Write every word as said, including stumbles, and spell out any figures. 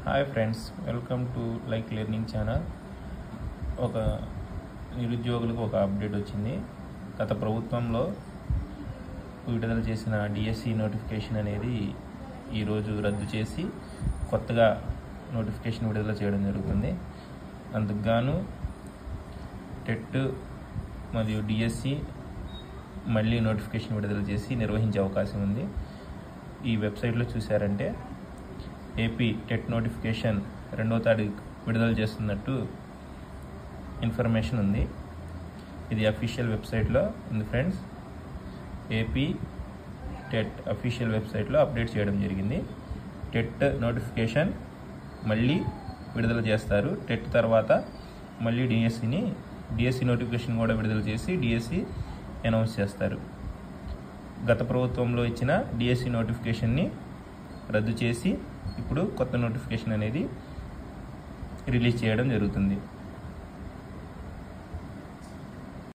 Hi friends, welcome to like learning channel. ఒక నిరుద్యోగులకు ఒక అప్డేట్ వచ్చింది. గత ప్రభుత్వంలో విడుదల చేసిన డిఎస్సి నోటిఫికేషన్ అనేది ఈరోజు రద్దు చేసి కొత్తగా నోటిఫికేషన్ విడుదల చేయడం జరుగుతుంది. అందుకు గాను టెట్ మరియు డిఎస్సి మళ్ళీ నోటిఫికేషన్ విడుదల చేసి నిర్వహించే అవకాశం ఉంది. ఈ వెబ్సైట్లో చూసారంటే ఏపీ టెట్ నోటిఫికేషన్ రెండో తారీఖు విడుదల చేస్తున్నట్టు ఇన్ఫర్మేషన్ ఉంది. ఇది అఫీషియల్ వెబ్సైట్లో ఉంది ఫ్రెండ్స్. ఏపీ టెట్ అఫీషియల్ వెబ్సైట్లో అప్డేట్ చేయడం జరిగింది. టెట్ నోటిఫికేషన్ మళ్ళీ విడుదల చేస్తారు. టెట్ తర్వాత మళ్ళీ డిఎస్సిని డిఎస్సి నోటిఫికేషన్ కూడా విడుదల చేసి డిఎస్సి అనౌన్స్ చేస్తారు. గత ప్రభుత్వంలో ఇచ్చిన డిఎస్సి నోటిఫికేషన్ని రద్దు చేసి ఇప్పుడు కొత్త నోటిఫికేషన్ అనేది రిలీజ్ చేయడం జరుగుతుంది.